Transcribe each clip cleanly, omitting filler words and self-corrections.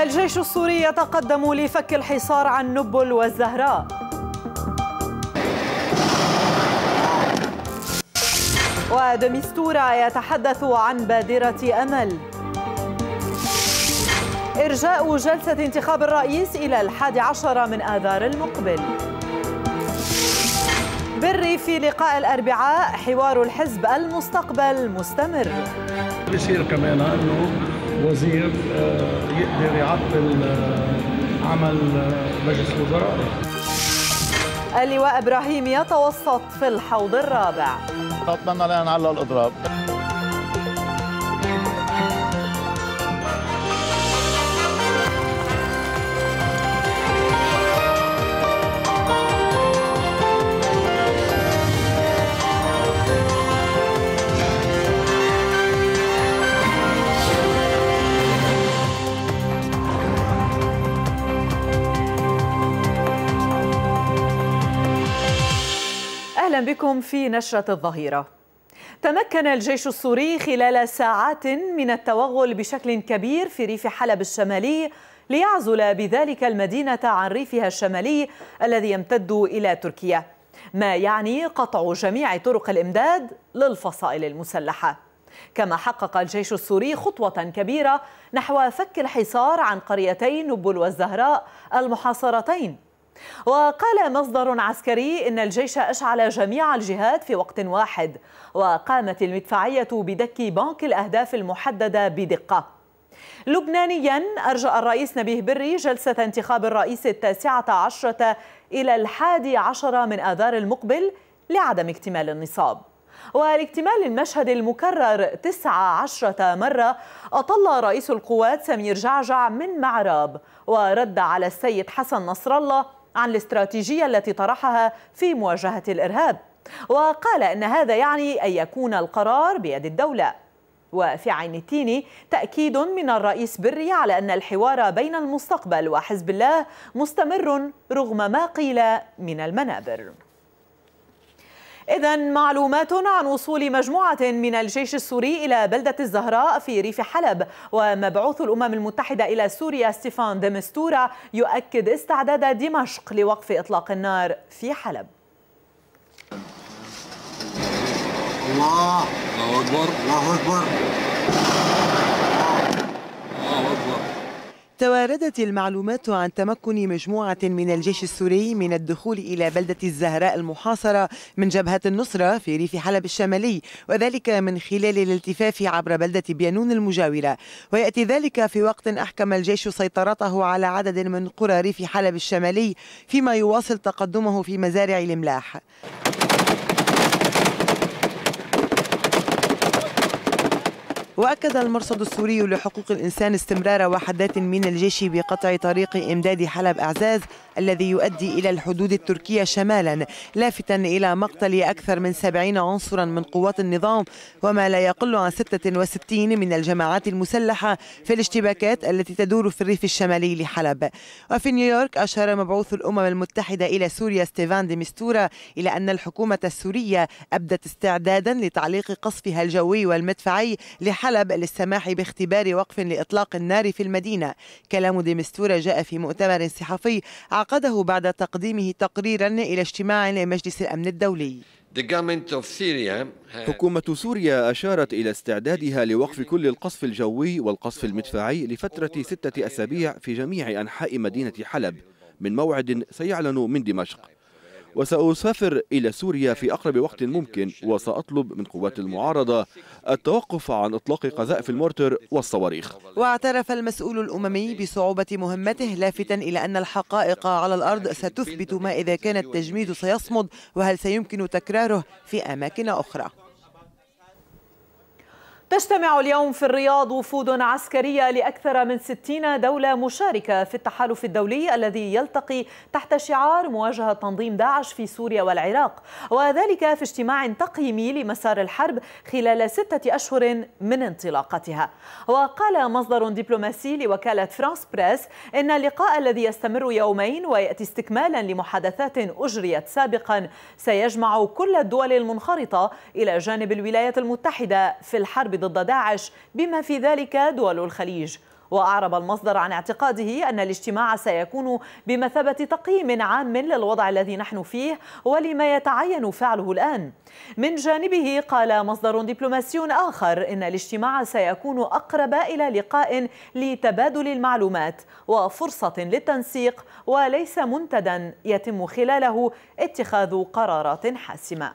الجيش السوري يتقدم لفك الحصار عن نبل والزهراء. ودمستورة يتحدث عن بادرة أمل. إرجاء جلسة انتخاب الرئيس إلى 11 من آذار المقبل. بري في لقاء الأربعاء حوار الحزب المستقبل مستمر. بصير كمان أنه وزير يقدر يعطل عمل مجلس الوزراء. اللواء إبراهيم يتوسط في الحوض الرابع. أتمنى لا نعلق الإضراب. أهلا بكم في نشرة الظهيرة. تمكن الجيش السوري خلال ساعات من التوغل بشكل كبير في ريف حلب الشمالي ليعزل بذلك المدينة عن ريفها الشمالي الذي يمتد إلى تركيا، ما يعني قطع جميع طرق الإمداد للفصائل المسلحة. كما حقق الجيش السوري خطوة كبيرة نحو فك الحصار عن قريتي نبل والزهراء المحاصرتين. وقال مصدر عسكري إن الجيش أشعل جميع الجهات في وقت واحد، وقامت المدفعية بدك بنك الأهداف المحددة بدقة. لبنانيا أرجأ الرئيس نبيه بري جلسة انتخاب الرئيس 19 إلى 11 من آذار المقبل لعدم اكتمال النصاب. ولاكتمال المشهد المكرر 19 مرة أطل رئيس القوات سمير جعجع من معراب ورد على السيد حسن نصر الله عن الاستراتيجية التي طرحها في مواجهة الإرهاب، وقال إن هذا يعني أن يكون القرار بيد الدولة. وفي عين التين تأكيد من الرئيس بري على أن الحوار بين المستقبل وحزب الله مستمر رغم ما قيل من المنابر. إذن معلومات عن وصول مجموعة من الجيش السوري إلى بلدة الزهراء في ريف حلب، ومبعوث الأمم المتحدة إلى سوريا ستيفان دمستورة يؤكد استعداد دمشق لوقف إطلاق النار في حلب. الله أكبر الله أكبر الله أكبر. تواردت المعلومات عن تمكن مجموعة من الجيش السوري من الدخول إلى بلدة الزهراء المحاصرة من جبهة النصرة في ريف حلب الشمالي، وذلك من خلال الالتفاف عبر بلدة بيانون المجاورة. ويأتي ذلك في وقت أحكم الجيش سيطرته على عدد من قرى ريف حلب الشمالي، فيما يواصل تقدمه في مزارع الإملاح. وأكد المرصد السوري لحقوق الإنسان استمرار وحدات من الجيش بقطع طريق إمداد حلب أعزاز الذي يؤدي إلى الحدود التركية شمالا، لافتا إلى مقتل أكثر من 70 عنصرا من قوات النظام وما لا يقل عن 66 من الجماعات المسلحة في الاشتباكات التي تدور في الريف الشمالي لحلب. وفي نيويورك أشار مبعوث الأمم المتحدة إلى سوريا ستيفان دمستورة إلى أن الحكومة السورية أبدت استعدادا لتعليق قصفها الجوي والمدفعي لحلب للسماح باختبار وقف لإطلاق النار في المدينة. كلام دمستورة جاء في مؤتمر صحفي عقده بعد تقديمه تقريرا إلى اجتماع لمجلس الأمن الدولي. حكومة سوريا أشارت إلى استعدادها لوقف كل القصف الجوي والقصف المدفعي لفترة 6 أسابيع في جميع أنحاء مدينة حلب من موعد سيعلن من دمشق. وسأسافر إلى سوريا في أقرب وقت ممكن، وسأطلب من قوات المعارضة التوقف عن إطلاق قذائف المورتر والصواريخ. واعترف المسؤول الأممي بصعوبة مهمته، لافتا إلى أن الحقائق على الأرض ستثبت ما إذا كان التجميد سيصمد وهل سيمكن تكراره في أماكن أخرى. تجتمع اليوم في الرياض وفود عسكرية لأكثر من 60 دولة مشاركة في التحالف الدولي الذي يلتقي تحت شعار مواجهة تنظيم داعش في سوريا والعراق، وذلك في اجتماع تقييمي لمسار الحرب خلال 6 أشهر من انطلاقتها. وقال مصدر دبلوماسي لوكالة فرانس بريس إن اللقاء الذي يستمر يومين ويأتي استكمالا لمحادثات أجريت سابقا سيجمع كل الدول المنخرطة إلى جانب الولايات المتحدة في الحرب ضد داعش، بما في ذلك دول الخليج. وأعرب المصدر عن اعتقاده أن الاجتماع سيكون بمثابة تقييم عام للوضع الذي نحن فيه ولما يتعين فعله الآن. من جانبه قال مصدر دبلوماسي آخر إن الاجتماع سيكون أقرب إلى لقاء لتبادل المعلومات وفرصة للتنسيق وليس منتدى يتم خلاله اتخاذ قرارات حاسمة.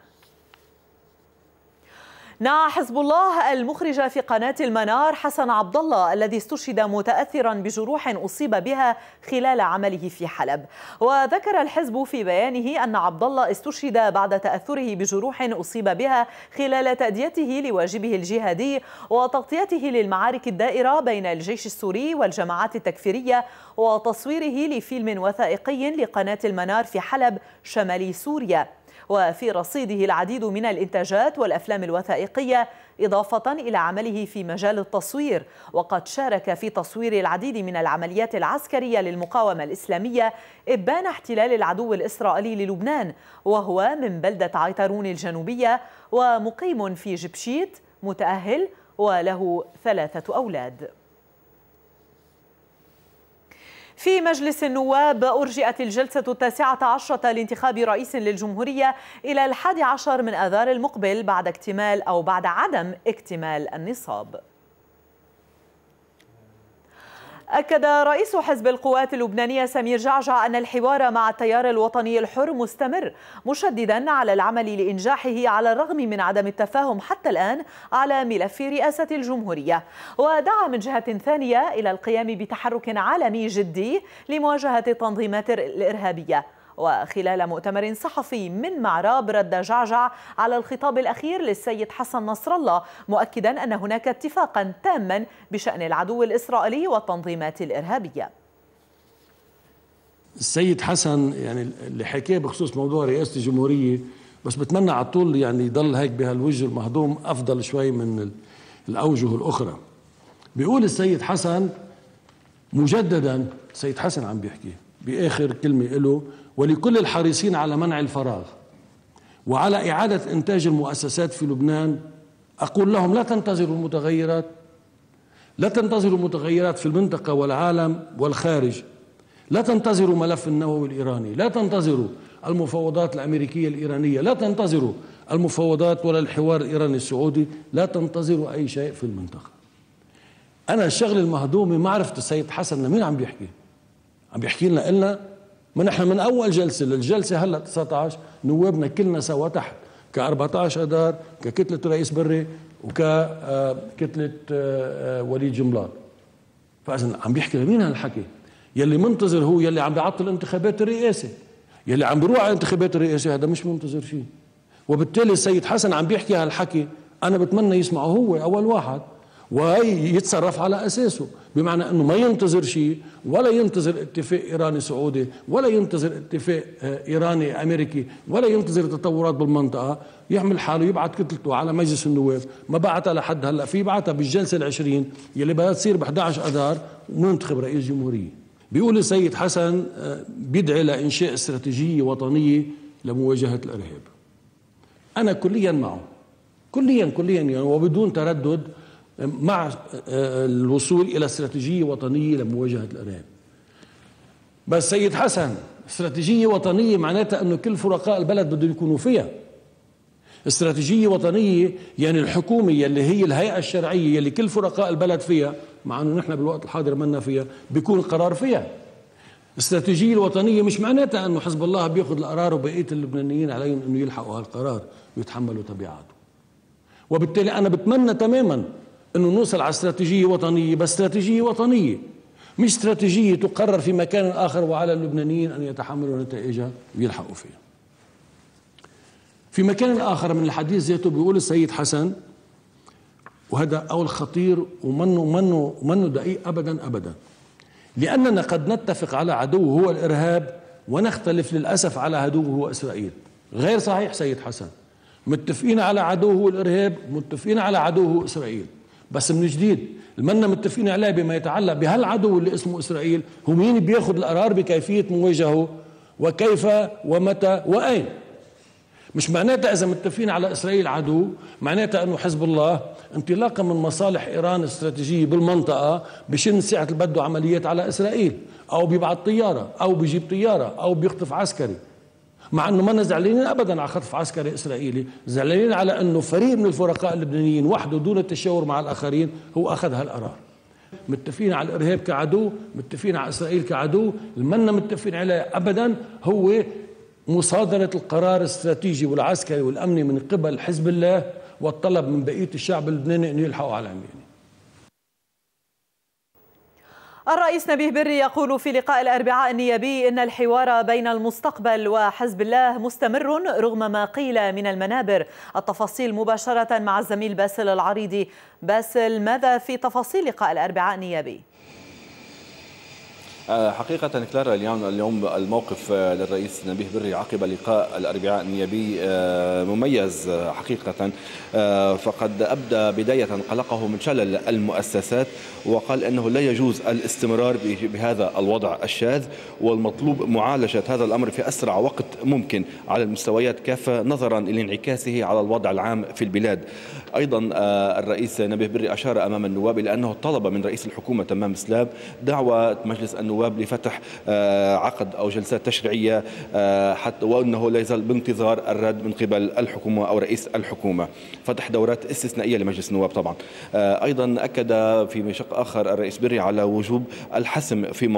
نعى حزب الله المخرج في قناة المنار حسن عبد الله الذي استشهد متأثرا بجروح أصيب بها خلال عمله في حلب. وذكر الحزب في بيانه أن عبد الله استشهد بعد تأثره بجروح أصيب بها خلال تأديته لواجبه الجهادي وتغطيته للمعارك الدائرة بين الجيش السوري والجماعات التكفيرية وتصويره لفيلم وثائقي لقناة المنار في حلب شمال سوريا. وفي رصيده العديد من الإنتاجات والأفلام الوثائقية إضافة إلى عمله في مجال التصوير، وقد شارك في تصوير العديد من العمليات العسكرية للمقاومة الإسلامية إبان احتلال العدو الإسرائيلي للبنان، وهو من بلدة عيطرون الجنوبية ومقيم في جبشيت، متأهل وله 3 أولاد. في مجلس النواب أرجئت الجلسة 19 لانتخاب رئيس للجمهورية إلى 11 من آذار المقبل بعد عدم اكتمال النصاب. أكد رئيس حزب القوات اللبنانية سمير جعجع أن الحوار مع التيار الوطني الحر مستمر، مشددا على العمل لإنجاحه على الرغم من عدم التفاهم حتى الآن على ملف رئاسة الجمهورية. ودعا من جهة ثانية إلى القيام بتحرك عالمي جدي لمواجهة التنظيمات الإرهابية. وخلال مؤتمر صحفي من معراب رد جعجع على الخطاب الأخير للسيد حسن نصر الله، مؤكدا أن هناك اتفاقا تاما بشأن العدو الإسرائيلي والتنظيمات الإرهابية. السيد حسن يعني اللي حكاه بخصوص موضوع رئاسة الجمهورية، بس بتمنى على طول يعني يضل هيك بهالوجه المهضوم أفضل شوي من الأوجه الأخرى. بيقول السيد حسن مجددا، السيد حسن عم بيحكي بآخر كلمة له: ولكل الحريصين على منع الفراغ وعلى إعادة إنتاج المؤسسات في لبنان أقول لهم لا تنتظروا المتغيرات، لا تنتظروا متغيرات في المنطقة والعالم والخارج، لا تنتظروا ملف النووي الإيراني، لا تنتظروا المفاوضات الأمريكية الإيرانية، لا تنتظروا المفاوضات ولا الحوار الإيراني السعودي، لا تنتظروا أي شيء في المنطقة. أنا الشغل المهضومة ما عرفت السيد حسن لمين عم بيحكي. عم بيحكي لنا إلنا ما نحن من أول جلسة للجلسة هلا 19 نوابنا كلنا سوا تحت ك14 أذار ككتلة رئيس بري وككتلة وليد جملات. فإذا عم بيحكي لمين هالحكي؟ يلي منتظر هو يلي عم بيعطل انتخابات الرئاسة، يلي عم بيروح على انتخابات الرئاسة هذا مش منتظر شيء. وبالتالي السيد حسن عم بيحكي هالحكي، أنا بتمنى يسمعه هو أول واحد ويتصرف على أساسه، بمعنى أنه ما ينتظر شيء ولا ينتظر اتفاق إيراني سعودي ولا ينتظر اتفاق إيراني أمريكي ولا ينتظر تطورات بالمنطقة، يعمل حاله يبعث كتلته على مجلس النواب. ما بعتها لحد هلا، في بعتها بالجلسة ال20 يلي بدها تصير ب11 أذار وننتخب رئيس جمهورية. بيقول السيد حسن بيدعي لإنشاء استراتيجية وطنية لمواجهة الإرهاب. أنا كليا معه، كليا يعني وبدون تردد مع الوصول إلى استراتيجية وطنية لمواجهة الإرهاب. بس سيد حسن استراتيجية وطنية معناتها أنه كل فرقاء البلد بدهم يكونوا فيها. استراتيجية وطنية يعني الحكومة يلي هي الهيئة الشرعية يلي كل فرقاء البلد فيها، مع أنه نحن بالوقت الحاضر منا فيها، بيكون القرار فيها. الاستراتيجية الوطنية مش معناتها أنه حزب الله بياخذ القرار وبقية اللبنانيين عليهم أنه يلحقوا هالقرار ويتحملوا تبعاته. وبالتالي أنا بتمنى تماما أنه نوصل على استراتيجية وطنية، بس استراتيجية وطنية مش استراتيجية تقرر في مكان آخر وعلى اللبنانيين أن يتحملوا نتائجها ويلحقوا فيها. في مكان آخر من الحديث ذاته بيقول السيد حسن، وهذا أول خطير ومنه دقيق أبدا، لأننا قد نتفق على عدو هو الإرهاب ونختلف للأسف على عدو هو إسرائيل. غير صحيح سيد حسن، متفقين على عدو هو الإرهاب، متفقين على عدو هو إسرائيل، بس من جديد المنا متفقين عليه بما يتعلق بهالعدو اللي اسمه إسرائيل، هو مين بياخذ القرار بكيفية مواجهه وكيف ومتى وأين. مش معناتها إذا متفقين على إسرائيل عدو، معناتها أنه حزب الله انطلاقا من مصالح إيران الاستراتيجية بالمنطقة بشن ساعة اللي بده عمليات على إسرائيل، أو بيبعث طيارة أو بيجيب طيارة أو بيخطف عسكري. مع أنه ما زعلانين أبدا على خطف عسكري إسرائيلي، زعلانين على أنه فريق من الفرقاء اللبنانيين وحده دون التشاور مع الآخرين هو أخذ هالقرار. متفقين على الإرهاب كعدو، متفقين على إسرائيل كعدو، المنا متفقين عليه أبدا هو مصادرة القرار الاستراتيجي والعسكري والأمني من قبل حزب الله والطلب من بقية الشعب اللبناني أن يلحقوا على العمياني. الرئيس نبيه بري يقول في لقاء الأربعاء النيابي إن الحوار بين المستقبل وحزب الله مستمر رغم ما قيل من المنابر. التفاصيل مباشرة مع الزميل باسل العريضي. باسل، ماذا في تفاصيل لقاء الأربعاء النيابي؟ حقيقة كلارا، اليوم الموقف للرئيس نبيه بري عقب لقاء الأربعاء النيابي مميز حقيقة. فقد أبدى بداية قلقه من شلل المؤسسات، وقال أنه لا يجوز الاستمرار بهذا الوضع الشاذ، والمطلوب معالجة هذا الأمر في أسرع وقت ممكن على المستويات كافة نظرا لانعكاسه على الوضع العام في البلاد. أيضا الرئيس نبيه بري أشار أمام النواب إلى أنه طلب من رئيس الحكومة تمام سلام دعوة مجلس النواب لفتح عقد أو جلسات تشريعية، حتى وأنه لا يزال بانتظار الرد من قبل الحكومة أو رئيس الحكومة، فتح دورات استثنائية لمجلس النواب طبعا. أيضا أكد في شق آخر الرئيس بري على وجوب الحسم في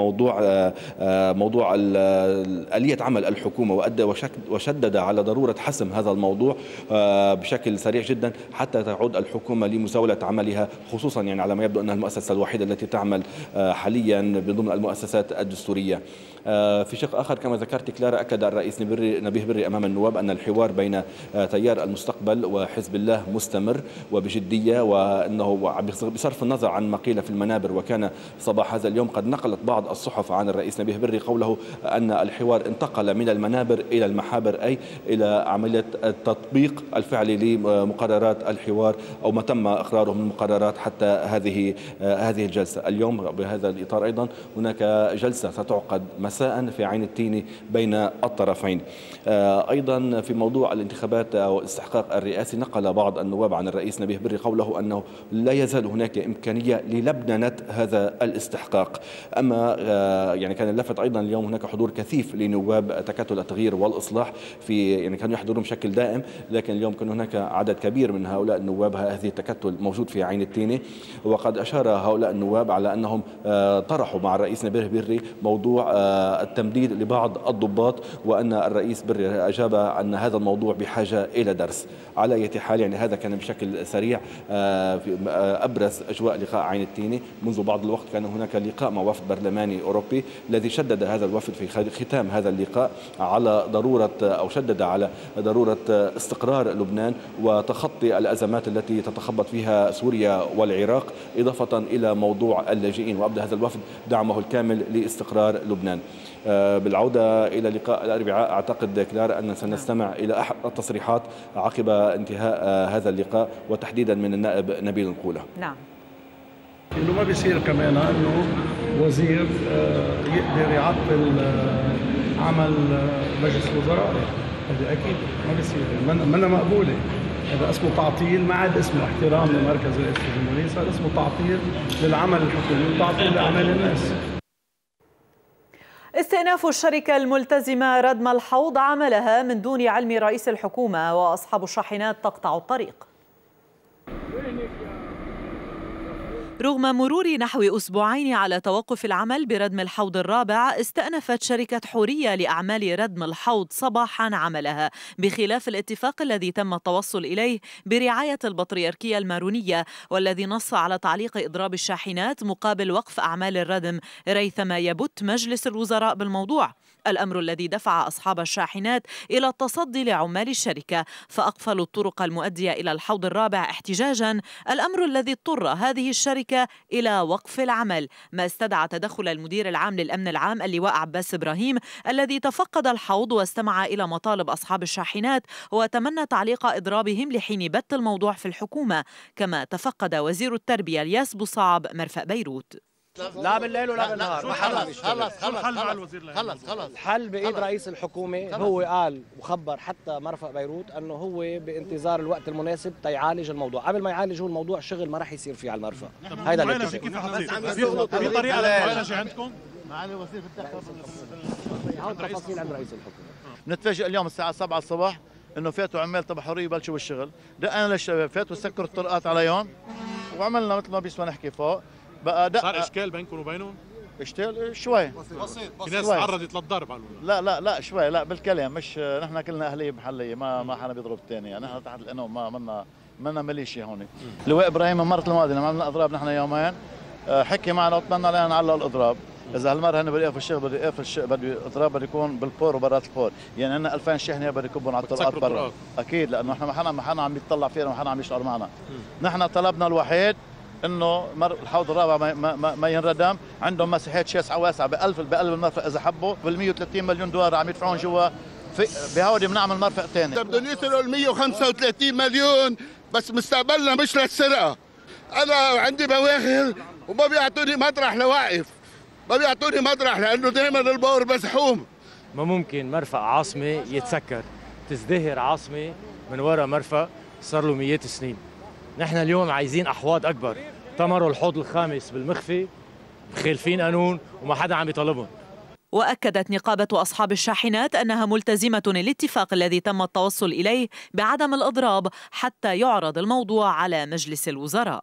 موضوع آلية عمل الحكومة، وشدد على ضرورة حسم هذا الموضوع بشكل سريع جدا حتى تعود الحكومة لمزاولة عملها، خصوصا يعني على ما يبدو أنها المؤسسة الوحيدة التي تعمل حاليا من ضمن المؤسسات الدستورية. في شق آخر كما ذكرت كلارا، أكد الرئيس نبيه بري أمام النواب أن الحوار بين تيار المستقبل وحزب الله مستمر وبجدية، وأنه بصرف النظر عن ما قيل في المنابر. وكان صباح هذا اليوم قد نقلت بعض الصحف عن الرئيس نبيه بري قوله أن الحوار انتقل من المنابر إلى المحابر، أي إلى عملية التطبيق الفعلي لمقررات الحوار أو ما تم إقراره من مقررات حتى هذه الجلسة. اليوم بهذا الإطار أيضا هناك جلسة ستعقد مساء في عين التيني بين الطرفين. أيضا في موضوع الانتخابات أو الاستحقاق الرئاسي، نقل بعض النواب عن الرئيس نبيه بري قوله أنه لا يزال هناك إمكانية للبنة هذا الاستحقاق. أما يعني كان اللفت أيضا اليوم هناك حضور كثيف لنواب تكتل التغيير والإصلاح، يعني كانوا يحضرون بشكل دائم، لكن اليوم كان هناك عدد كبير من هؤلاء النواب هذه التكتل موجود في عين التيني. وقد أشار هؤلاء النواب على أنهم طرحوا مع الرئيس نبيه بري موضوع التمديد لبعض الضباط، وأن الرئيس بري أجاب أن هذا الموضوع بحاجة إلى درس. على أي حال يعني هذا كان بشكل سريع في أبرز أجواء لقاء عين التيني. منذ بعض الوقت كان هناك لقاء مع وفد برلماني أوروبي، الذي شدد هذا الوفد في ختام هذا اللقاء على ضرورة أو شدد على ضرورة استقرار لبنان وتخطي الأزمات التي تتخبط فيها سوريا والعراق، إضافة إلى موضوع اللاجئين. وأبدى هذا الوفد دعمه الكامل لاستقرار لبنان. بالعودة إلى لقاء الأربعاء، أعتقد كلارا أن سنستمع إلى أحد التصريحات عقب انتهاء هذا اللقاء، وتحديدا من النائب نبيل القولة. نعم. إنه ما بيصير كمان إنه وزير يقدر يعطل عمل مجلس الوزراء، هذا أكيد ما بيصير، منا مقبولة. هذا اسمه تعطيل، ما عاد اسمه احترام لمركز رئاسة الجمهورية، صار اسمه تعطيل للعمل الحكومي وتعطيل لأعمال الناس. استئناف الشركة الملتزمة ردم الحوض عملها من دون علم رئيس الحكومة، وأصحاب الشاحنات تقطع الطريق. رغم مرور نحو أسبوعين على توقف العمل بردم الحوض الرابع، استأنفت شركة حورية لأعمال ردم الحوض صباحا عملها، بخلاف الاتفاق الذي تم التوصل إليه برعاية البطريركية المارونية، والذي نص على تعليق إضراب الشاحنات مقابل وقف أعمال الردم ريثما يبت مجلس الوزراء بالموضوع، الأمر الذي دفع أصحاب الشاحنات إلى التصدي لعمال الشركة فأقفلوا الطرق المؤدية إلى الحوض الرابع احتجاجا، الأمر الذي اضطر هذه الشركة إلى وقف العمل، ما استدعى تدخل المدير العام للأمن العام اللواء عباس إبراهيم الذي تفقد الحوض واستمع إلى مطالب أصحاب الشاحنات وتمنى تعليق إضرابهم لحين بت الموضوع في الحكومة، كما تفقد وزير التربية الياس بوصعب مرفأ بيروت. لا بالليل ولا بالنهار. خلص مع الوزير. خلص الحل بايد رئيس الحكومه. هو قال وخبر حتى مرفق بيروت انه هو بانتظار الوقت المناسب تيعالج الموضوع. قبل ما يعالج هو الموضوع شغل ما راح يصير فيه على المرفق. هيدا اللي في طريقه للمعالجه عندكم؟ معالي الوزير هون تفاصيل عند رئيس الحكومه. نتفاجئ اليوم الساعه 7 الصبح انه فاتوا عمال تبع حريه يبلشوا بالشغل. دقنا للشباب فاتوا سكروا الطرقات عليهم وعملنا مثل ما بيسمى نحكي فوق. بقى صار اشكال بينكم وبينهم؟ اشتغل شوي بسيط. في ناس تعرضت للضرب على لا شوي، لا بالكلام. مش نحن كلنا اهليه محليه، ما حدا بيضرب الثاني. يعني نحن تحت القانون، منا ميليشيا هون. اللواء ابراهيم المره الماضيه لما عملنا اضراب نحن يومين حكي معنا وطمنا علينا نعلق الاضراب. اذا هالمره هن بده يقفوا الشغل بده يقفل بده الاضراب بده يكون بالبور وبرات البور. يعني عندنا 2000 شحنه بده يكبون على الطرقات برا. اكيد لانه نحن ما حدا عم يتطلع فينا وما حدا عم يشعر معنا. نحن طلبنا الوحيد انه الحوض الرابع ما ينردم. عندهم مساحات شاسعه واسعه بقلب المرفق اذا حبوا بال 130 مليون دولار عم يدفعون جوا بهودي بنعمل مرفق ثاني. بدهم يصلوا ال 135 مليون بس مستقبلنا مش للسرقه. انا عندي بواخر وما بيعطوني مطرح لواقف، ما بيعطوني مطرح لانه دائما البور مزحوم. ما ممكن مرفق عاصمه يتسكر، تزدهر عاصمه من وراء مرفق صار له مئات السنين. نحن اليوم عايزين احواض اكبر. طمروا الحوض الخامس بالمخفي مخالفين قانون وما حدا عم يطالبهم. وأكدت نقابة أصحاب الشاحنات أنها ملتزمة الاتفاق الذي تم التوصل إليه بعدم الإضراب حتى يعرض الموضوع على مجلس الوزراء.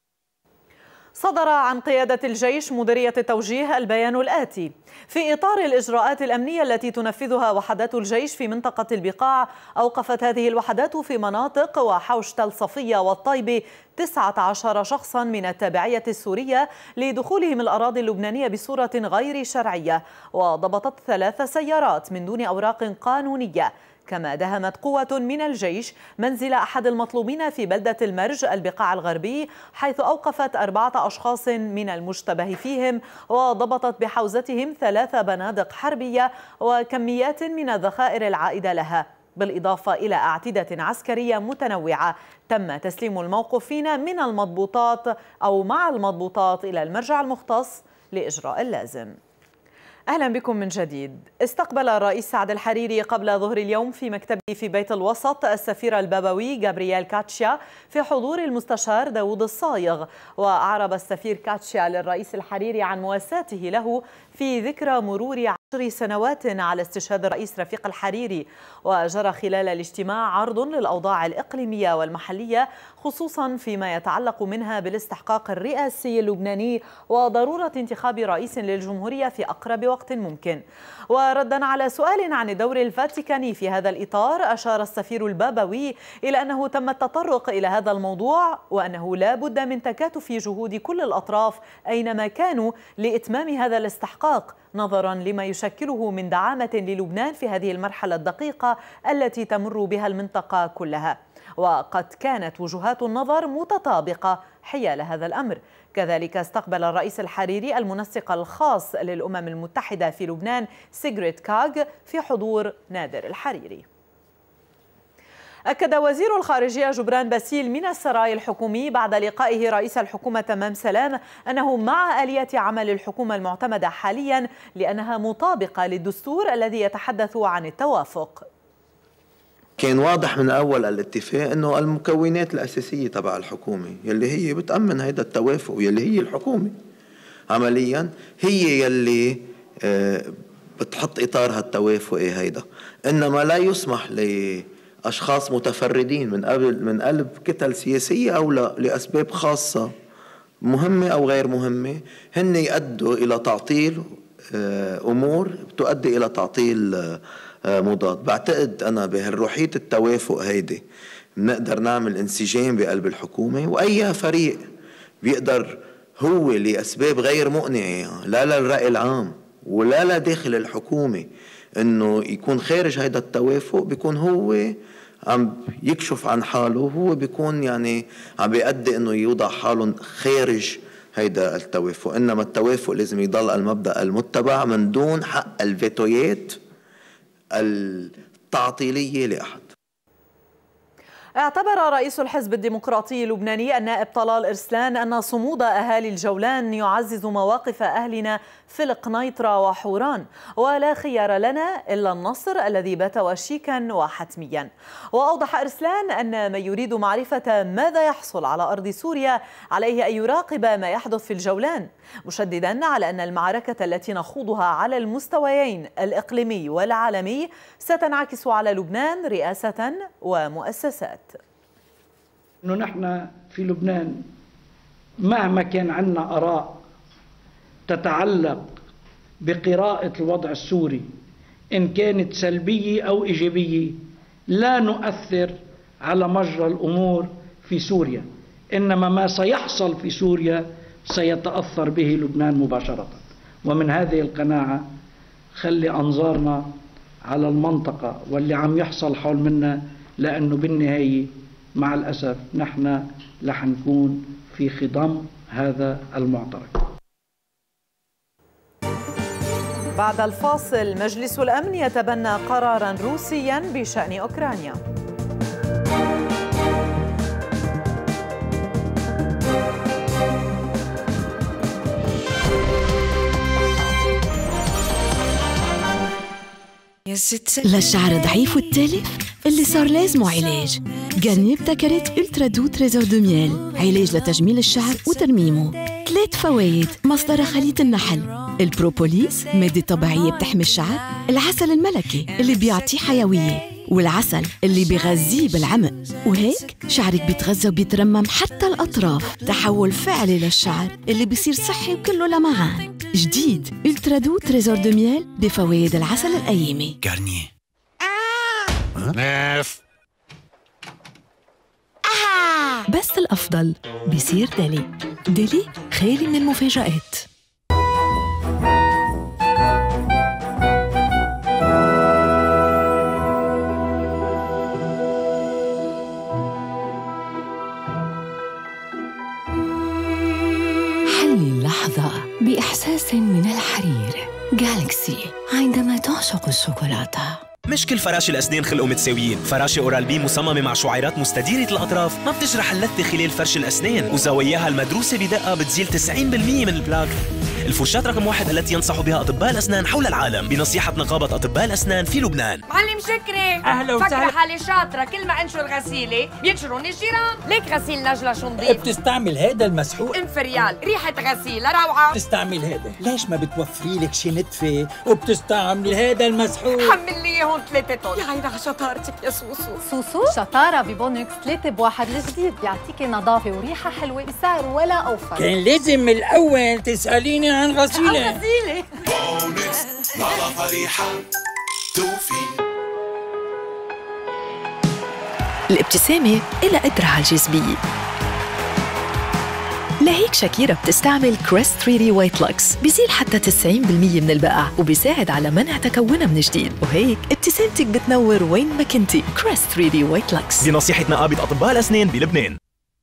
صدر عن قيادة الجيش مديرية التوجيه البيان الآتي: في إطار الإجراءات الأمنية التي تنفذها وحدات الجيش في منطقة البقاع، أوقفت هذه الوحدات في مناطق وحوش تل صفية والطيبة 19 شخصا من التابعية السورية لدخولهم الأراضي اللبنانية بصورة غير شرعية، وضبطت 3 سيارات من دون أوراق قانونية. كما دهمت قوة من الجيش منزل أحد المطلوبين في بلدة المرج البقاع الغربي، حيث أوقفت 4 أشخاص من المشتبه فيهم، وضبطت بحوزتهم 3 بنادق حربية وكميات من الذخائر العائدة لها، بالإضافة إلى أعتدة عسكرية متنوعة. تم تسليم الموقوفين من المضبوطات أو مع المضبوطات إلى المرجع المختص لإجراء اللازم. أهلا بكم من جديد. استقبل الرئيس سعد الحريري قبل ظهر اليوم في مكتبه في بيت الوسط السفير البابوي جابرييل كاتشيا في حضور المستشار داوود الصايغ. وأعرب السفير كاتشيا للرئيس الحريري عن مواساته له في ذكرى مرور 10 سنوات على استشهاد الرئيس رفيق الحريري. وجرى خلال الاجتماع عرض للأوضاع الإقليمية والمحلية، خصوصا فيما يتعلق منها بالاستحقاق الرئاسي اللبناني وضرورة انتخاب رئيس للجمهورية في أقرب وقت ممكن. وردا على سؤال عن الدور الفاتيكاني في هذا الإطار، أشار السفير البابوي إلى أنه تم التطرق إلى هذا الموضوع، وأنه لا بد من تكاتف جهود كل الأطراف أينما كانوا لإتمام هذا الاستحقاق، نظرا لما يشكله من دعامة للبنان في هذه المرحلة الدقيقة التي تمر بها المنطقة كلها. وقد كانت وجهات النظر متطابقة حيال هذا الأمر. كذلك استقبل الرئيس الحريري المنسق الخاص للأمم المتحدة في لبنان سيغريت كاغ في حضور نادر الحريري. أكد وزير الخارجية جبران باسيل من السراي الحكومي بعد لقائه رئيس الحكومة تمام سلام أنه مع آلية عمل الحكومة المعتمدة حاليا لأنها مطابقة للدستور الذي يتحدث عن التوافق. كان واضح من أول الاتفاق أنه المكونات الأساسية تبع الحكومة يلي هي بتأمن هيدا التوافق يلي هي الحكومة عمليا هي يلي بتحط إطار هالتوافق هيدا، إنما لا يسمح لأشخاص متفردين من قلب كتل سياسية أو لا لأسباب خاصة مهمة أو غير مهمة هن يؤدوا إلى تعطيل أمور تؤدي إلى تعطيل مضاد. بعتقد أنا بهالروحية التوافق هيدي بنقدر نعمل انسجام بقلب الحكومة، وأي فريق بيقدر هو لأسباب غير مقنعة لا للرأي العام ولا لداخل الحكومة إنه يكون خارج هيدا التوافق، بيكون هو عم يكشف عن حاله، هو بيكون يعني عم بيأدي إنه يوضع حاله خارج هيدا التوافق. إنما التوافق لازم يضل المبدأ المتبع من دون حق الفيتويات التعطيلية لأحد. اعتبر رئيس الحزب الديمقراطي اللبناني النائب طلال إرسلان أن صمود أهالي الجولان يعزز مواقف أهلنا في القنيطرة وحوران، ولا خيار لنا إلا النصر الذي بات وشيكا وحتميا. وأوضح إرسلان أن من يريد معرفة ماذا يحصل على أرض سوريا عليه أن يراقب ما يحدث في الجولان، مشددا على أن المعركة التي نخوضها على المستويين الإقليمي والعالمي ستنعكس على لبنان رئاسة ومؤسسات. إنه نحن في لبنان مهما كان عندنا آراء تتعلق بقراءة الوضع السوري إن كانت سلبية أو إيجابية، لا نؤثر على مجرى الأمور في سوريا، إنما ما سيحصل في سوريا سيتأثر به لبنان مباشرة. ومن هذه القناعة خلي أنظارنا على المنطقة واللي عم يحصل حول منا، لأنه بالنهاية مع الأسف نحن رح نكون في خضم هذا المعترك. بعد الفاصل، مجلس الأمن يتبنى قراراً روسياً بشأن أوكرانيا. للشعر ضعيف والتالف اللي صار لازمه علاج، جارنيه بتكرت الترا دو تريزور دو ميل، علاج لتجميل الشعر وترميمه. 3 فوائد: مصدر خليط النحل، البروبوليس مادة طبيعية بتحمي الشعر، العسل الملكي اللي بيعطيه حيوية، والعسل اللي بيغذيه بالعمق، وهيك شعرك بيتغذى وبيترمم حتى الأطراف. تحول فعلي للشعر اللي بيصير صحي وكله لمعان. جديد الترا دو تريزور دو ميل بفوائد العسل الأيامي. جارنيه بس الأفضل بيصير ديلي. ديلي خالي من المفاجآت. حلي اللحظة بإحساس من الحرير. جالكسي عندما تعشق الشوكولاتة. مش كل فراشي الأسنان خلقوا متساويين. فراشة أورال بي مصممة مع شعيرات مستديرة الأطراف ما بتجرح اللثة خلال فرش الأسنان، وزواياها المدروسة بدقة بتزيل 90% من البلاك. الفرشاة رقم 1 التي ينصح بها أطباء الأسنان حول العالم بنصيحة نقابة أطباء الأسنان في لبنان. معلم شكري، أهلا وسهلا. فكرة حالي شاطرة، كل ما أنشر غسيلة بينشروني الجيران. ليك غسيل نجلة شو نضيف؟ بتستعمل هذا المسحوق؟ انفريال، ريحة غسيلة روعة. بتستعمل هذا، ليش ما بتوفري لك شي نتفة وبتستعمل هذا المسحوق؟ حمل لي اياهم 3 طن. يا عيني على شطارتك يا سوسو. شطارة ببونكس 3 ب1 الجديد، بيعطيكي نظافة وريحة حلوة بسعر ولا أوفر. كان لازم من الأول تسأليني عن غسيلة. بونكس نظافة ريحة توفي. الابتسامة إلها قدرة على الجاذبية، لهيك شاكيرا بتستعمل كريست 3D وايت لوكس، بيزيل حتى 90% من البقع وبيساعد على منع تكونها من جديد، وهيك ابتسامتك بتنور وين ما كنتي. كريست 3D وايت لوكس بنصيحة نقابة أطباء الأسنان بلبنان.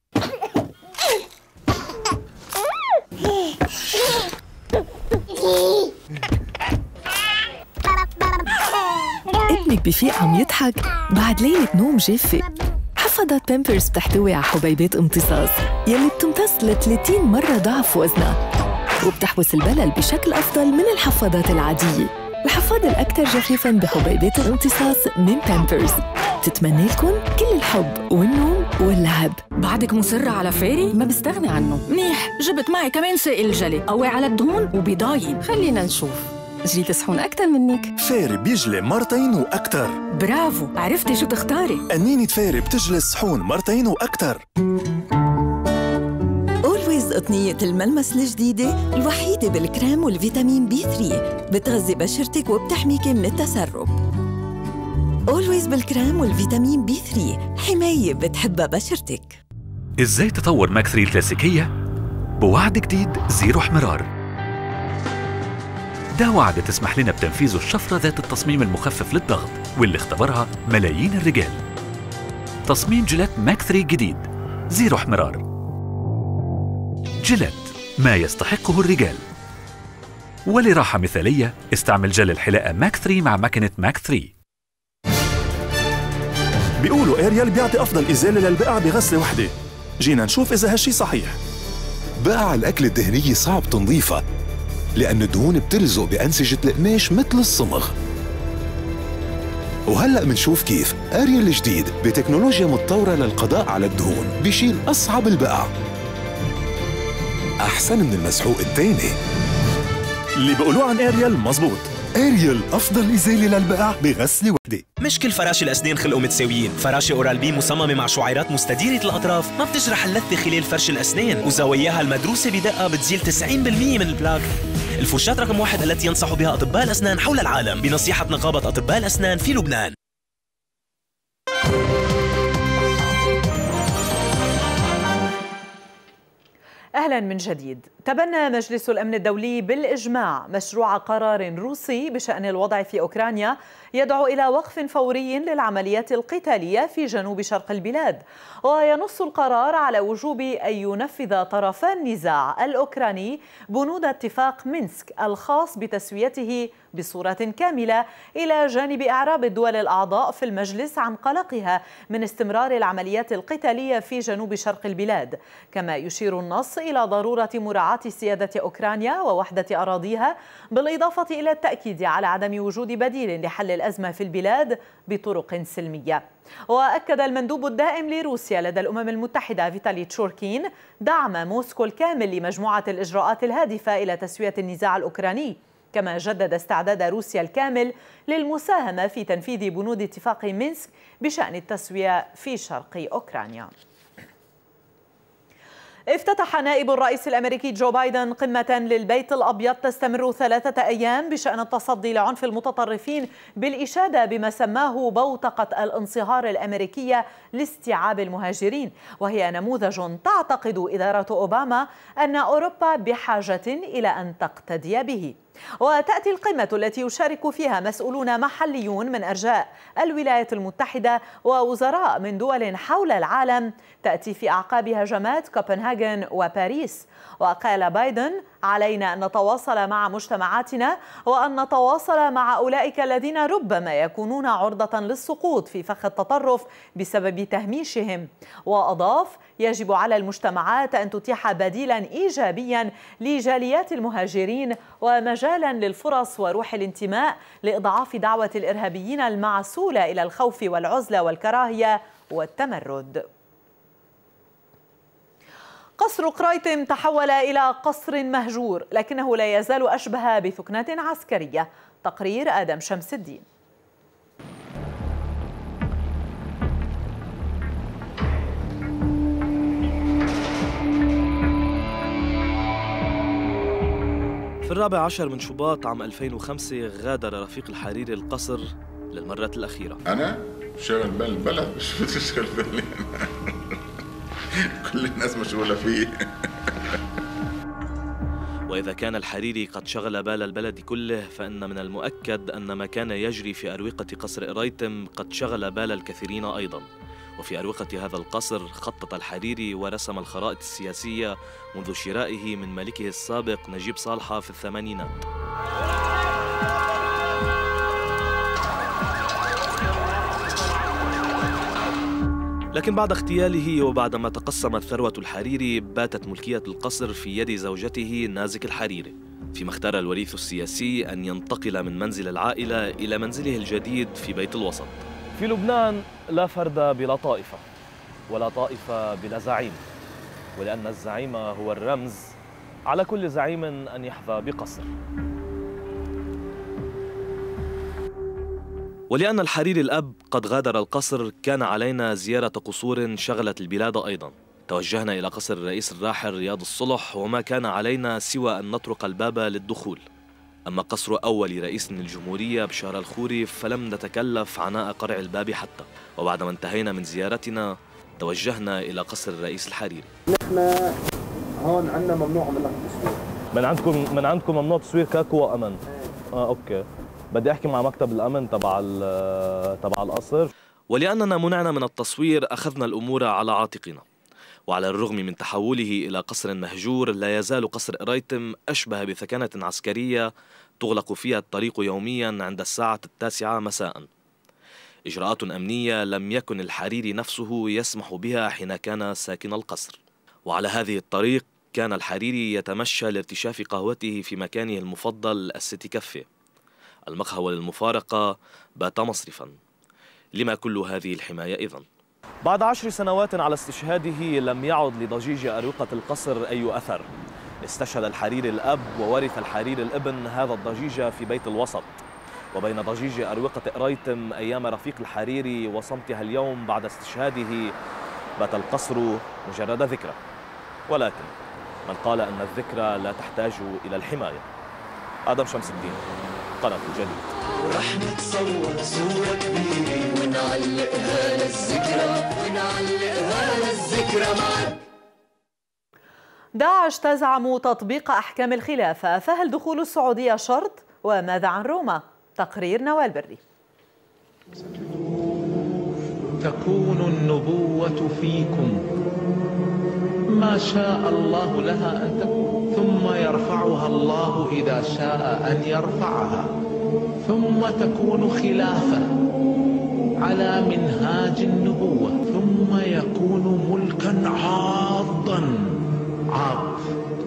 ابنك بفيق عم يضحك بعد ليلة نوم جافة. حفاضات بامبرز بتحتوي على حبيبات امتصاص يلي بتمتص ل 30 مرة ضعف وزنها، وبتحبس البلل بشكل أفضل من الحفاضات العادية. الحفاض الأكثر جفافاً بحبيبات الامتصاص من بامبرز، تتمنى لكم كل الحب والنوم واللعب. بعدك مصرة على فاري؟ ما بستغني عنه. منيح، جبت معي كمان سائل جلي قوي على الدهون وبيضاين. خلينا نشوف. جيت صحون أكتر منك. فاري بيجلي مرتين وأكتر. برافو، عرفتي شو تختاري. قنينة فاري بتجلي الصحون مرتين وأكتر. أولويز قطنية الملمس الجديدة الوحيدة بالكريم والفيتامين B3، بتغذي بشرتك وبتحميكي من التسرب. أولويز بالكريم والفيتامين B3، حماية بتحبها بشرتك. إزاي تطور ماك 3 الكلاسيكية؟ بوعد جديد زيرو احمرار. ده وعد تسمح لنا بتنفيذ الشفرة ذات التصميم المخفف للضغط واللي اختبرها ملايين الرجال. تصميم جيلات ماك 3 جديد زيرو احمرار. جيلات، ما يستحقه الرجال. ولراحة مثالية استعمل جل الحلاقة ماك 3 مع ماكينة ماك 3. بيقولوا اريال بيعطي افضل ازاله للبقع بغسله وحده. جينا نشوف اذا هالشي صحيح. بقع الأكل الدهنية صعب تنظيفها لأن الدهون بتلزق بأنسجة القماش مثل الصمغ. وهلأ منشوف كيف اريال الجديد بتكنولوجيا متطورة للقضاء على الدهون بيشيل أصعب البقع أحسن من المسحوق التاني. اللي بيقولوه عن اريال مزبوط. اريال أفضل إزالة للبقع بغسلة وحدة. مش كل فراشي الأسنان خلقوا متساويين. فراشة أورال بي مصممة مع شعيرات مستديرة الأطراف ما بتجرح اللثة خلال فرش الأسنان، وزواياها المدروسة بدقة بتزيل 90% من البلاك. الفرشاة رقم 1 التي ينصح بها أطباء الأسنان حول العالم بنصيحة نقابة أطباء الأسنان في لبنان. أهلا من جديد. تبنى مجلس الأمن الدولي بالإجماع مشروع قرار روسي بشأن الوضع في أوكرانيا يدعو إلى وقف فوري للعمليات القتالية في جنوب شرق البلاد. وينص القرار على وجوب أن ينفذ طرفا النزاع الأوكراني بنود اتفاق مينسك الخاص بتسويته بصورة كاملة، إلى جانب إعراب الدول الأعضاء في المجلس عن قلقها من استمرار العمليات القتالية في جنوب شرق البلاد. كما يشير النص إلى ضرورة مراعاة سيادة أوكرانيا ووحدة أراضيها، بالإضافة إلى التأكيد على عدم وجود بديل لحل الأزمة في البلاد بطرق سلمية. وأكد المندوب الدائم لروسيا لدى الأمم المتحدة فيتالي تشوركين دعم موسكو الكامل لمجموعة الإجراءات الهادفة إلى تسوية النزاع الأوكراني. كما جدد استعداد روسيا الكامل للمساهمة في تنفيذ بنود اتفاق مينسك بشأن التسوية في شرق أوكرانيا. افتتح نائب الرئيس الأمريكي جو بايدن قمة للبيت الأبيض تستمر 3 أيام بشأن التصدي لعنف المتطرفين، بالإشادة بما سماه بوتقة الانصهار الأمريكية لاستيعاب المهاجرين، وهي نموذج تعتقد إدارة أوباما أن أوروبا بحاجة إلى أن تقتدي به. وتأتي القمة التي يشارك فيها مسؤولون محليون من أرجاء الولايات المتحدة ووزراء من دول حول العالم تأتي في أعقاب هجمات كوبنهاغن وباريس. وقال بايدن: علينا أن نتواصل مع مجتمعاتنا وأن نتواصل مع أولئك الذين ربما يكونون عرضة للسقوط في فخ التطرف بسبب تهميشهم. وأضاف: يجب على المجتمعات أن تتيح بديلا إيجابيا لجاليات المهاجرين ومجالا للفرص وروح الانتماء لإضعاف دعوة الإرهابيين المعسولة إلى الخوف والعزلة والكراهية والتمرد. قصر قرايتم تحول إلى قصر مهجور، لكنه لا يزال أشبه بثكنة عسكرية. تقرير آدم شمس الدين. في 14 من شباط عام 2005 غادر رفيق الحريري القصر للمرة الأخيرة. أنا شغل بالبلد مش بتشغل بالي كل الناس مشغولة فيه. وإذا كان الحريري قد شغل بال البلد كله، فإن من المؤكد أن ما كان يجري في أروقة قصر قرايتم قد شغل بال الكثيرين أيضاً. وفي أروقة هذا القصر خطط الحريري ورسم الخرائط السياسية منذ شرائه من ملكه السابق نجيب صالحة في الثمانينات. لكن بعد اغتياله وبعدما تقسمت ثروة الحريري، باتت ملكية القصر في يد زوجته نازك الحريري، فيما اختار الوريث السياسي أن ينتقل من منزل العائلة إلى منزله الجديد في بيت الوسط. في لبنان لا فرد بلا طائفة، ولا طائفة بلا زعيم، ولأن الزعيم هو الرمز، على كل زعيم أن يحظى بقصر. ولأن الحريري الأب قد غادر القصر، كان علينا زيارة قصور شغلت البلاد أيضاً. توجهنا إلى قصر الرئيس الراحل رياض الصلح، وما كان علينا سوى أن نطرق الباب للدخول. أما قصر أول رئيس الجمهورية بشار الخوري فلم نتكلف عناء قرع الباب حتى. وبعدما انتهينا من زيارتنا توجهنا إلى قصر الرئيس الحريري. نحن هون عندنا ممنوع من التصوير. من عندكم ممنوع تصوير كاكو وأمن. أوكي. بدي أحكي مع مكتب الأمن تبع القصر. ولأننا منعنا من التصوير أخذنا الأمور على عاتقنا. وعلى الرغم من تحوله إلى قصر مهجور، لا يزال قصر قرايتم أشبه بثكنة عسكرية تغلق فيها الطريق يوميا عند الساعة 9 مساء. إجراءات أمنية لم يكن الحريري نفسه يسمح بها حين كان ساكن القصر. وعلى هذه الطريق كان الحريري يتمشى لارتشاف قهوته في مكانه المفضل السيتي كافيه. المقهى للمفارقة بات مصرفا. لما كل هذه الحماية إذن؟ بعد 10 سنوات على استشهاده لم يعد لضجيج أروقة القصر أي أثر. استشهد الحريري الأب وورث الحريري الابن هذا الضجيج في بيت الوسط. وبين ضجيج أروقة قرايتم أيام رفيق الحريري وصمتها اليوم بعد استشهاده بات القصر مجرد ذكرى. ولكن من قال أن الذكرى لا تحتاج إلى الحماية. آدم شمس الدين، قناة الجديد. ورح نتصور صورة كبيرة ونعلقها للذكرى معك. داعش تزعم تطبيق أحكام الخلافة، فهل دخول السعودية شرط؟ وماذا عن روما؟ تقرير نوال بري. تكون النبوة فيكم ما شاء الله لها أن تكون، ثم يرفعها الله إذا شاء أن يرفعها، ثم تكون خلافة على منهاج النبوة، ثم يكون ملكا عاضا. عاض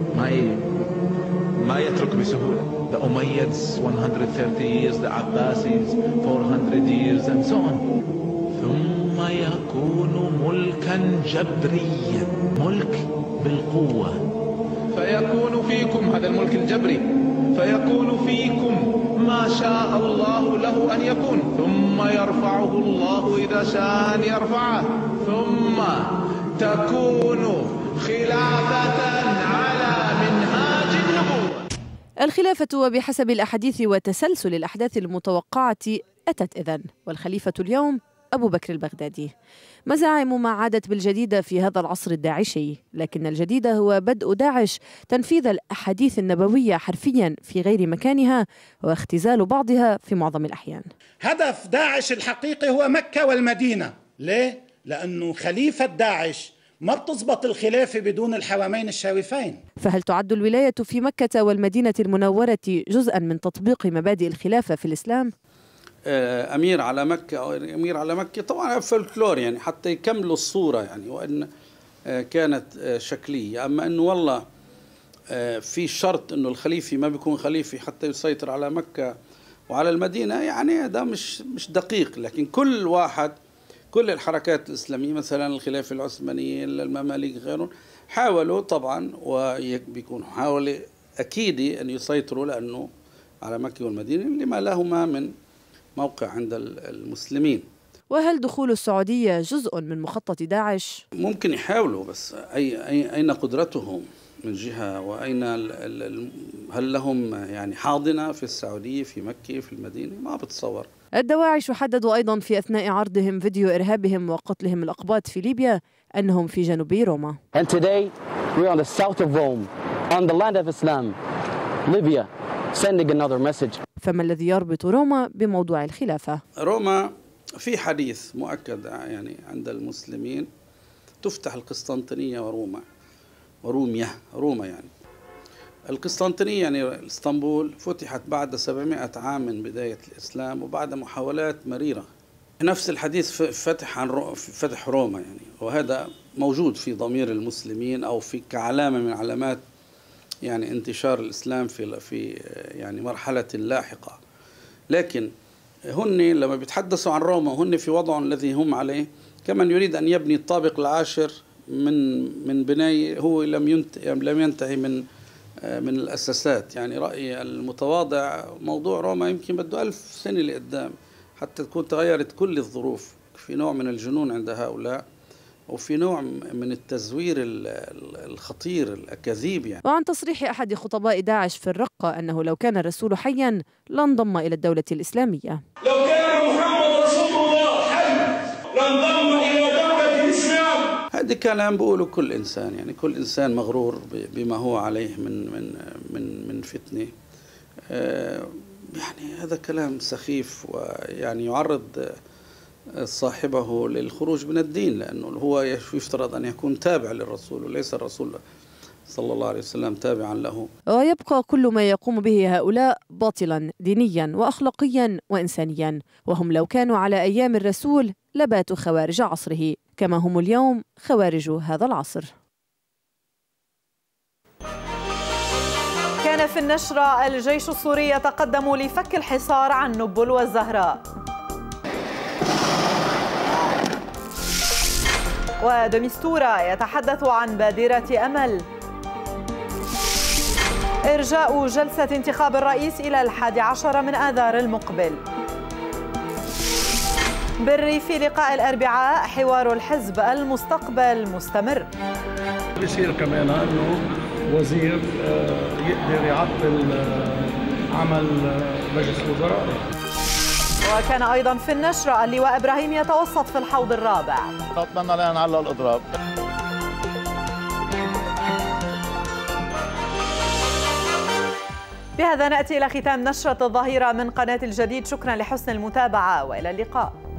ما يترك بسهولة. The Umayyads 130 years, the Abbasis 400 years and so on. ثم يكون ملكا جبريا، ملك بالقوة. فيكون فيكم هذا الملك الجبري، فيكون فيكم ما شاء الله له أن يكون، ثم يرفعه الله إذا شاء أن يرفعه، ثم تكون خلافة على منهاج النبوة. الخلافة وبحسب الأحاديث وتسلسل الأحداث المتوقعة أتت إذن، والخليفة اليوم أبو بكر البغدادي. مزاعم ما عادت بالجديد في هذا العصر الداعشي، لكن الجديد هو بدء داعش تنفيذ الأحاديث النبوية حرفيا في غير مكانها واختزال بعضها في معظم الأحيان. هدف داعش الحقيقي هو مكة والمدينة. ليه؟ لأنه خليفة داعش ما بتزبط الخلافة بدون الحرمين الشريفين. فهل تعد الولاية في مكة والمدينة المنورة جزءا من تطبيق مبادئ الخلافة في الإسلام؟ أمير على مكة أو أمير على مكة طبعا فولكلور، يعني حتى يكملوا الصورة، يعني وإن كانت شكلية. أما أنه والله في شرط أنه الخليفة ما بيكون خليفة حتى يسيطر على مكة وعلى المدينة، يعني هذا مش دقيق. لكن كل واحد، كل الحركات الإسلامية مثلا الخلافة العثمانية، المماليك غيرهم، حاولوا طبعا وبيكون حاولوا أكيد أن يسيطروا لأنه على مكة والمدينة لما لهما من موقع عند المسلمين. وهل دخول السعودية جزء من مخطط داعش؟ ممكن يحاولوا، بس أين قدرتهم من جهة، وأين هل لهم يعني حاضنة في السعودية في مكة في المدينة؟ ما بتصور. الدواعش حددوا أيضا في أثناء عرضهم فيديو إرهابهم وقتلهم الأقباط في ليبيا أنهم في جنوب روما. And today we are on the south of Rome, on the land of Islam, Libya, sending another message. فما الذي يربط روما بموضوع الخلافة؟ روما في حديث مؤكد يعني عند المسلمين تفتح القسطنطينية روما يعني القسطنطينية يعني اسطنبول فتحت بعد 700 عام من بداية الإسلام وبعد محاولات مريرة. نفس الحديث فتح روما يعني، وهذا موجود في ضمير المسلمين أو في كعلامة من علامات يعني انتشار الإسلام في يعني مرحلة لاحقة. لكن هن لما بيتحدثوا عن روما هن في وضعهم الذي هم عليه كمن يريد أن يبني الطابق العاشر من بناء هو لم ينتهي من الأساسات. يعني رأيي المتواضع موضوع روما يمكن بده 1000 سنة لقدام حتى تكون تغيرت كل الظروف. في نوع من الجنون عند هؤلاء وفي نوع من التزوير الخطير الأكاذيب يعني. وعن تصريح أحد خطباء داعش في الرقة أنه لو كان الرسول حيا لانضم إلى الدولة الإسلامية. لو كان محمد رسول الله حي لانضم إلى دولة الإسلام. هذا كلام بقوله كل إنسان، يعني كل إنسان مغرور بما هو عليه من فتنة. يعني هذا كلام سخيف ويعني يعرض صاحبه للخروج من الدين، لأنه هو يفترض أن يكون تابع للرسول وليس الرسول صلى الله عليه وسلم تابعا له. ويبقى كل ما يقوم به هؤلاء باطلا دينيا وأخلاقيا وإنسانيا، وهم لو كانوا على أيام الرسول لباتوا خوارج عصره كما هم اليوم خوارج هذا العصر. كان في النشرة الجيش السوري يتقدم لفك الحصار عن نبل والزهراء. ودمستورة يتحدث عن بادرة أمل. إرجاء جلسة انتخاب الرئيس إلى 11 من آذار المقبل. بالريف لقاء الأربعاء حوار الحزب المستقبل مستمر. بصير كمان انه وزير يقدر يعطل عمل مجلس الوزراء. وكان أيضا في النشرة اللواء إبراهيم يتوسط في الحوض الرابع. أتمنى لا نعلق الإضراب. بهذا نأتي إلى ختام نشرة الظهيرة من قناة الجديد. شكرا لحسن المتابعة وإلى اللقاء.